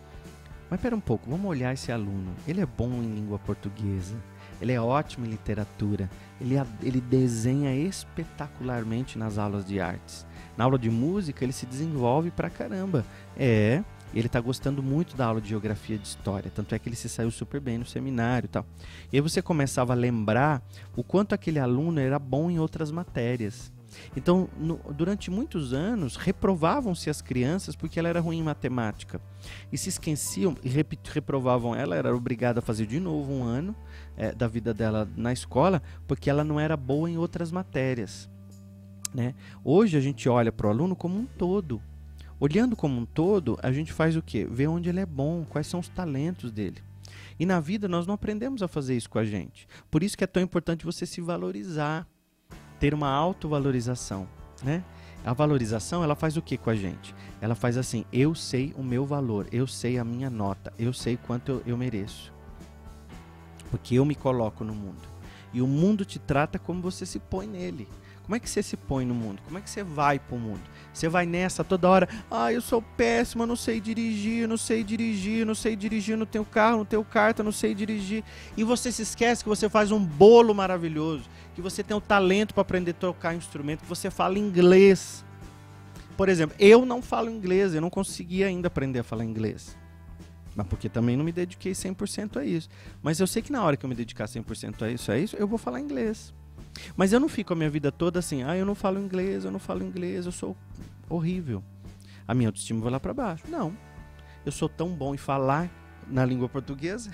Mas pera um pouco, vamos olhar esse aluno, ele é bom em língua portuguesa, ele é ótimo em literatura, ele, ele desenha espetacularmente nas aulas de artes, na aula de música ele se desenvolve pra caramba, é... Ele está gostando muito da aula de geografia e de história, tanto é que ele se saiu super bem no seminário e tal. E aí você começava a lembrar o quanto aquele aluno era bom em outras matérias. Então, no, durante muitos anos, reprovavam-se as crianças porque ela era ruim em matemática. E se esqueciam e rep, reprovavam ela, ela era obrigada a fazer de novo um ano é, da vida dela na escola, porque ela não era boa em outras matérias. Né? Hoje a gente olha para o aluno como um todo. Olhando como um todo, a gente faz o quê? Vê onde ele é bom, quais são os talentos dele. E na vida nós não aprendemos a fazer isso com a gente. Por isso que é tão importante você se valorizar, ter uma autovalorização, né? A valorização, ela faz o que com a gente? Ela faz assim, eu sei o meu valor, eu sei a minha nota, eu sei quanto eu, eu mereço. Porque eu me coloco no mundo. E o mundo te trata como você se põe nele. Como é que você se põe no mundo? Como é que você vai pro mundo? Você vai nessa toda hora, ah, eu sou péssimo, eu não sei dirigir, eu não sei dirigir, eu não sei dirigir, não tenho carro, não tenho carta, não sei dirigir. E você se esquece que você faz um bolo maravilhoso, que você tem o talento para aprender a tocar instrumento, que você fala inglês. Por exemplo, eu não falo inglês, eu não consegui ainda aprender a falar inglês. Mas porque também não me dediquei cem por cento a isso. Mas eu sei que na hora que eu me dedicar cem por cento a isso, a isso, eu vou falar inglês. Mas eu não fico a minha vida toda assim, ah, eu não falo inglês, eu não falo inglês, eu sou horrível. A minha autoestima vai lá pra baixo. Não. Eu sou tão bom em falar na língua portuguesa.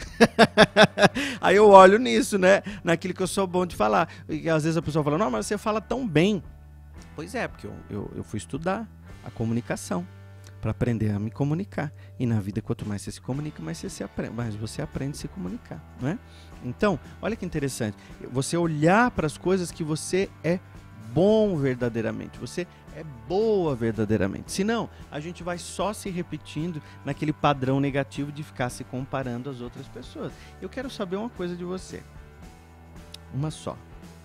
Aí eu olho nisso, né? Naquilo que eu sou bom de falar. E às vezes a pessoa fala, não, mas você fala tão bem. Pois é, porque eu, eu, eu fui estudar a comunicação para aprender a me comunicar. E na vida, quanto mais você se comunica, mais você, se aprende, mais você aprende a se comunicar, não é? Então, olha que interessante. Você olhar para as coisas que você é bom verdadeiramente. Você é boa verdadeiramente. Senão, a gente vai só se repetindo naquele padrão negativo de ficar se comparando às outras pessoas. Eu quero saber uma coisa de você. Uma só.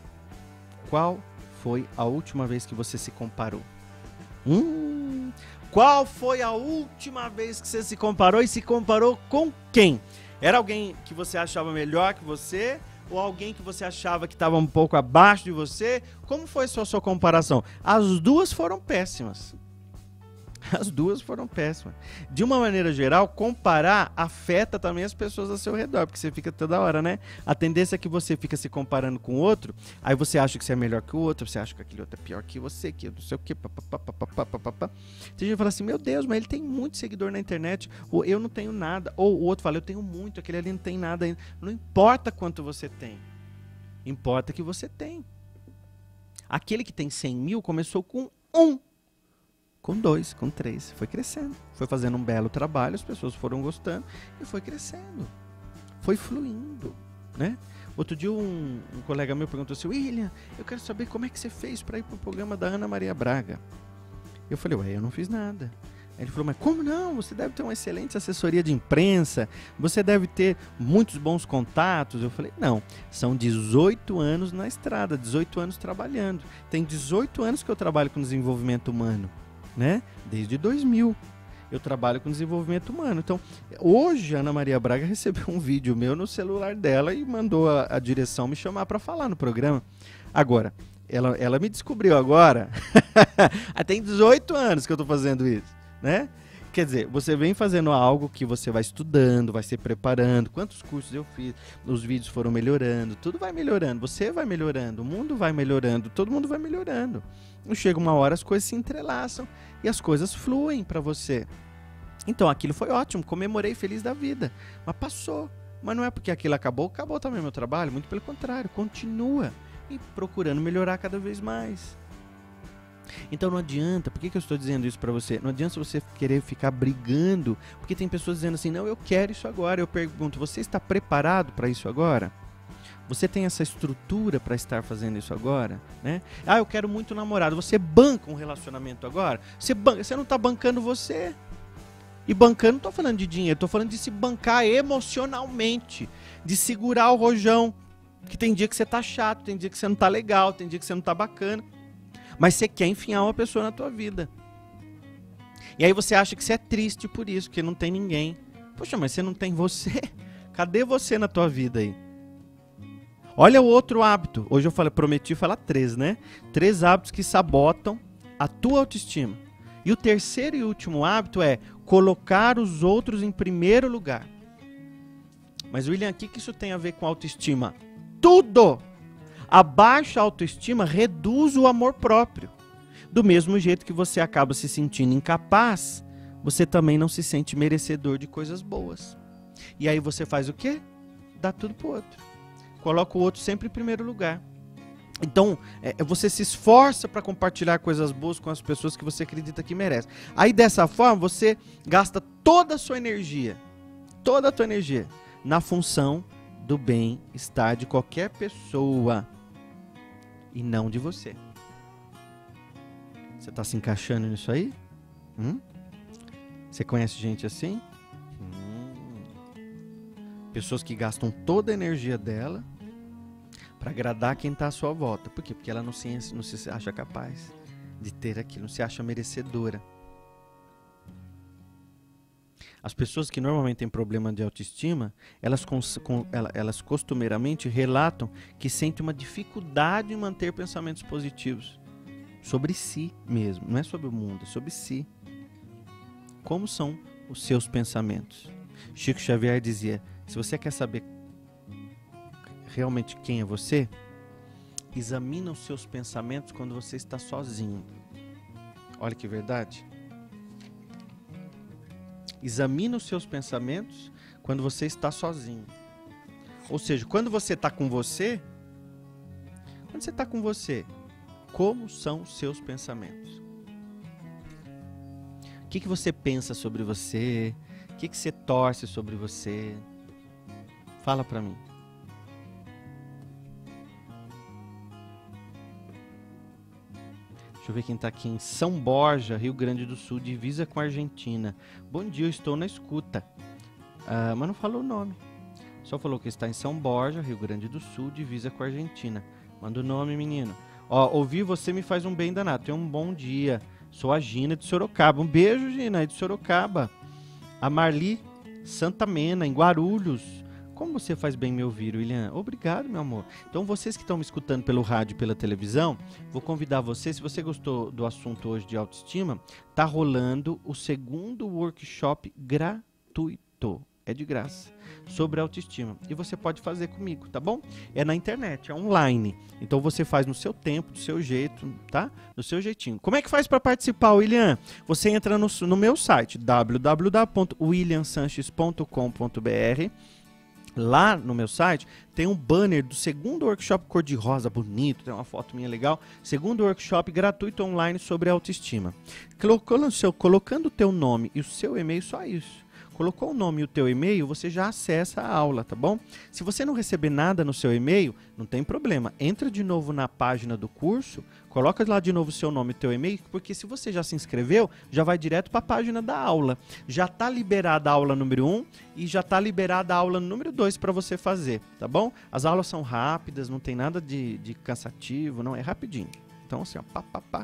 Qual foi a última vez que você se comparou? Hum... Qual foi a última vez que você se comparou e se comparou com quem? Era alguém que você achava melhor que você? Ou alguém que você achava que estava um pouco abaixo de você? Como foi a sua, sua comparação? As duas foram péssimas. As duas foram péssimas. De uma maneira geral, comparar afeta também as pessoas ao seu redor, porque você fica toda hora, né? A tendência é que você fica se comparando com o outro, aí você acha que você é melhor que o outro, você acha que aquele outro é pior que você, que não sei o que, papapá. Tem gente que fala assim, meu Deus, mas ele tem muito seguidor na internet, ou eu não tenho nada, ou o outro fala, eu tenho muito, aquele ali não tem nada ainda. Não importa quanto você tem, importa que você tem. Aquele que tem cem mil começou com um. Com dois, com três, foi crescendo, foi fazendo um belo trabalho, as pessoas foram gostando e foi crescendo, foi fluindo, né? Outro dia um, um colega meu perguntou assim, William, eu quero saber como é que você fez para ir para o programa da Ana Maria Braga. Eu falei, ué, eu não fiz nada. Aí ele falou, mas como não? Você deve ter uma excelente assessoria de imprensa, você deve ter muitos bons contatos. Eu falei, não, são dezoito anos na estrada, dezoito anos trabalhando. Tem dezoito anos que eu trabalho com desenvolvimento humano. Né? Desde dois mil eu trabalho com desenvolvimento humano. Então, hoje a Ana Maria Braga recebeu um vídeo meu no celular dela e mandou a, a direção me chamar para falar no programa. Agora, ela, ela me descobriu agora. Tem dezoito anos que eu estou fazendo isso, né? Quer dizer, você vem fazendo algo que você vai estudando, vai se preparando. Quantos cursos eu fiz? Os vídeos foram melhorando, tudo vai melhorando. Você vai melhorando, o mundo vai melhorando, todo mundo vai melhorando. E chega uma hora, as coisas se entrelaçam e as coisas fluem para você. Então aquilo foi ótimo, comemorei feliz da vida. Mas passou. Mas não é porque aquilo acabou, acabou também meu trabalho. Muito pelo contrário, continua e procurando melhorar cada vez mais. Então não adianta, por que, que eu estou dizendo isso para você? Não adianta você querer ficar brigando, porque tem pessoas dizendo assim, não, eu quero isso agora. Eu pergunto, você está preparado para isso agora? Você tem essa estrutura para estar fazendo isso agora? Né? Ah, eu quero muito namorado. Você banca um relacionamento agora? Você, banca, você não está bancando você. E bancando, não estou falando de dinheiro, estou falando de se bancar emocionalmente, de segurar o rojão, que tem dia que você está chato, tem dia que você não está legal, tem dia que você não está bacana. Mas você quer enfiar uma pessoa na tua vida. E aí você acha que você é triste por isso, que não tem ninguém. Poxa, mas você não tem você? Cadê você na tua vida aí? Olha o outro hábito. Hoje eu falei, prometi falar três, né? Três hábitos que sabotam a tua autoestima. E o terceiro e último hábito é colocar os outros em primeiro lugar. Mas, William, o que isso tem a ver com autoestima? Tudo! A baixa autoestima reduz o amor próprio. Do mesmo jeito que você acaba se sentindo incapaz, você também não se sente merecedor de coisas boas. E aí você faz o quê? Dá tudo pro outro. Coloca o outro sempre em primeiro lugar. Então, é, você se esforça para compartilhar coisas boas com as pessoas que você acredita que merece. Aí, dessa forma, você gasta toda a sua energia, toda a tua energia, na função do bem-estar de qualquer pessoa. E não de você. Você está se encaixando nisso aí? Hum? Você conhece gente assim? Hum. Pessoas que gastam toda a energia dela para agradar quem está à sua volta. Por quê? Porque ela não se, não se acha capaz de ter aquilo, não se acha merecedora. As pessoas que normalmente têm problema de autoestima, elas, com, elas costumeiramente relatam que sentem uma dificuldade em manter pensamentos positivos sobre si mesmo. Não é sobre o mundo, é sobre si. Como são os seus pensamentos? Chico Xavier dizia, se você quer saber realmente quem é você, examina os seus pensamentos quando você está sozinho. Olha que verdade. Examina os seus pensamentos quando você está sozinho. Ou seja, quando você está com você, quando você está com você, como são os seus pensamentos? O que, que você pensa sobre você? O que, que você torce sobre você? Fala para mim. Deixa eu ver quem está aqui em São Borja, Rio Grande do Sul, divisa com a Argentina. Bom dia, eu estou na escuta. Ah, mas não falou o nome. Só falou que está em São Borja, Rio Grande do Sul, divisa com a Argentina. Manda o nome, menino. Ó, ouvir você me faz um bem danado. Tenha um bom dia. Sou a Gina de Sorocaba. Um beijo, Gina, aí de Sorocaba. A Marli Santa Mena, em Guarulhos. como você faz bem me ouvir, William. Obrigado, meu amor. Então, vocês que estão me escutando pelo rádio e pela televisão, vou convidar você, se você gostou do assunto hoje de autoestima, tá rolando o segundo workshop gratuito. É de graça, sobre autoestima. E você pode fazer comigo, tá bom? É na internet, é online. Então você faz no seu tempo, do seu jeito, tá? Do seu jeitinho. Como é que faz para participar, William? Você entra no, no meu site, w w w ponto william sanches ponto com ponto b r. Lá no meu site tem um banner do segundo workshop cor-de-rosa, bonito, tem uma foto minha legal. Segundo workshop gratuito online sobre autoestima. Colocando o teu nome e o seu e-mail, só isso. Colocou o nome e o teu e-mail, você já acessa a aula, tá bom? Se você não receber nada no seu e-mail, não tem problema. Entra de novo na página do curso, coloca lá de novo o seu nome e o teu e-mail, porque se você já se inscreveu, já vai direto para a página da aula. Já está liberada a aula número um e já está liberada a aula número dois para você fazer, tá bom? As aulas são rápidas, não tem nada de, de cansativo, não, é rapidinho. Então assim, ó, pá, pá, pá.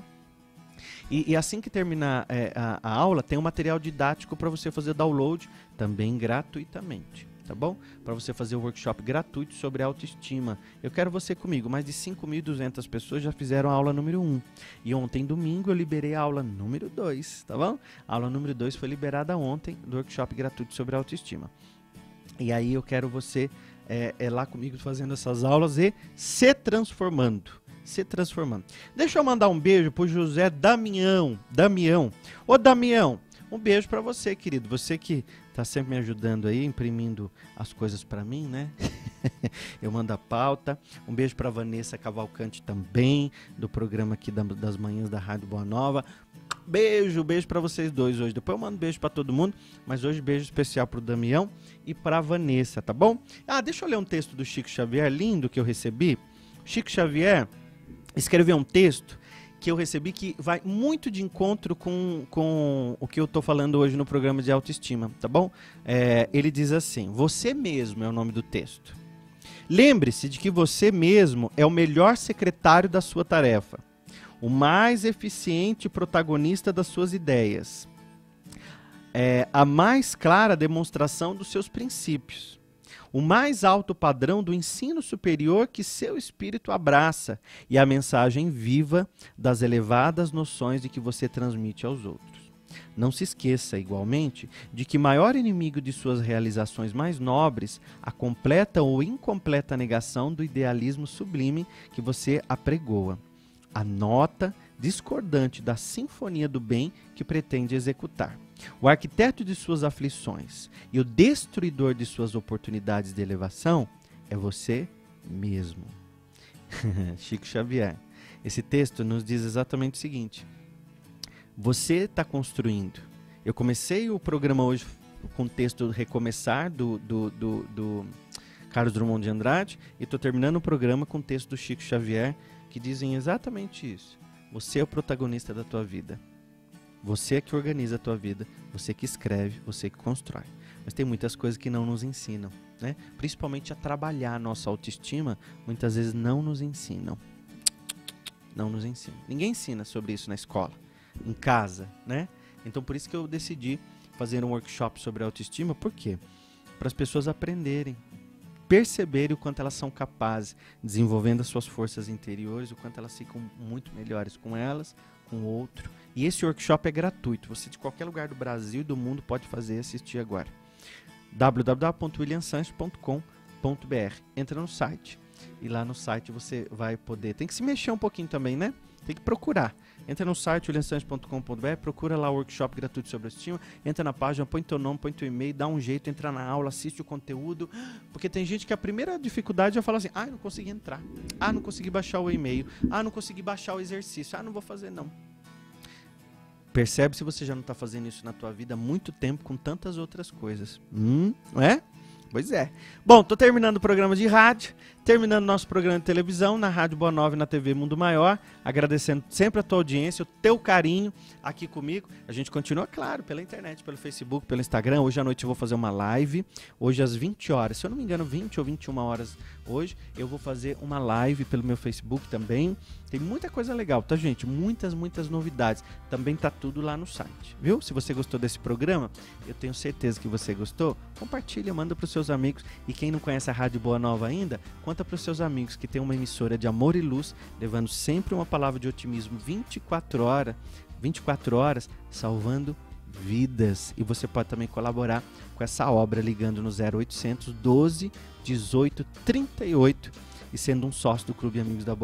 E, e assim que terminar é, a, a aula, tem um material didático para você fazer download, também gratuitamente, tá bom? Para você fazer o workshop gratuito sobre autoestima. Eu quero você comigo, mais de cinco mil e duzentas pessoas já fizeram a aula número um. E ontem, domingo, eu liberei a aula número dois, tá bom? A aula número dois foi liberada ontem, do workshop gratuito sobre autoestima. E aí eu quero você é, é lá comigo fazendo essas aulas e se transformando. Se transformando. Deixa eu mandar um beijo pro José Damião. Damião. Ô Damião, um beijo pra você, querido. Você que tá sempre me ajudando aí, imprimindo as coisas pra mim, né? Eu mando a pauta. Um beijo pra Vanessa Cavalcante também, do programa aqui da, das manhãs da Rádio Boa Nova. Beijo, beijo pra vocês dois hoje. Depois eu mando beijo pra todo mundo, mas hoje beijo especial pro Damião e pra Vanessa, tá bom? Ah, deixa eu ler um texto do Chico Xavier, lindo, que eu recebi. Chico Xavier escreveu um texto que eu recebi que vai muito de encontro com, com o que eu estou falando hoje no programa de autoestima, tá bom? É, ele diz assim, você mesmo é o nome do texto. Lembre-se de que você mesmo é o melhor secretário da sua tarefa, o mais eficiente protagonista das suas ideias, é, a mais clara demonstração dos seus princípios, o mais alto padrão do ensino superior que seu espírito abraça e a mensagem viva das elevadas noções de que você transmite aos outros. Não se esqueça, igualmente, de que maior inimigo de suas realizações mais nobres, a completa ou incompleta negação do idealismo sublime que você apregoa, a nota discordante da sinfonia do bem que pretende executar. O arquiteto de suas aflições e o destruidor de suas oportunidades de elevação é você mesmo. Chico Xavier. Esse texto nos diz exatamente o seguinte. Você está construindo. Eu comecei o programa hoje com o texto Recomeçar, do, do, do, do Carlos Drummond de Andrade, e estou terminando o programa com o texto do Chico Xavier, que dizem exatamente isso. Você é o protagonista da tua vida. Você é que organiza a tua vida, você que escreve, você que constrói. Mas tem muitas coisas que não nos ensinam, né? Principalmente a trabalhar a nossa autoestima, muitas vezes não nos ensinam. Não nos ensinam. Ninguém ensina sobre isso na escola, em casa, né? Então por isso que eu decidi fazer um workshop sobre autoestima. Por quê? Para as pessoas aprenderem, perceberem o quanto elas são capazes, desenvolvendo as suas forças interiores, o quanto elas ficam muito melhores com elas, com o outro. E esse workshop é gratuito. Você de qualquer lugar do Brasil e do mundo pode fazer e assistir agora. w w w ponto william sanches ponto com ponto b r. Entra no site. E lá no site você vai poder... Tem que se mexer um pouquinho também, né? Tem que procurar. Entra no site william sanches ponto com ponto b r, procura lá o workshop gratuito sobre autoestima, entra na página, põe teu nome, põe teu e-mail, dá um jeito, entra na aula, assiste o conteúdo, porque tem gente que a primeira dificuldade já fala assim, ah, não consegui entrar, ah, não consegui baixar o e-mail, ah, não consegui baixar o exercício, ah, não vou fazer não. Percebe se você já não está fazendo isso na tua vida há muito tempo com tantas outras coisas. Hum, não é? Pois é. Bom, tô terminando o programa de rádio. Terminando nosso programa de televisão na Rádio Boa Nova e na T V Mundo Maior, agradecendo sempre a tua audiência, o teu carinho aqui comigo. A gente continua, claro, pela internet, pelo Facebook, pelo Instagram. Hoje à noite eu vou fazer uma live, hoje às vinte horas, se eu não me engano, vinte ou vinte e uma horas hoje, eu vou fazer uma live pelo meu Facebook também. Tem muita coisa legal, tá, gente? Muitas, muitas novidades. Também tá tudo lá no site, viu? Se você gostou desse programa, eu tenho certeza que você gostou. Compartilha, manda pros seus amigos. E quem não conhece a Rádio Boa Nova ainda, conta pros seus amigos que tem uma emissora de amor e luz, levando sempre uma palavra de otimismo vinte e quatro horas, vinte e quatro horas, salvando vidas. E você pode também colaborar com essa obra ligando no zero oitocentos, doze, dezoito, trinta e oito e sendo um sócio do Clube Amigos da Boa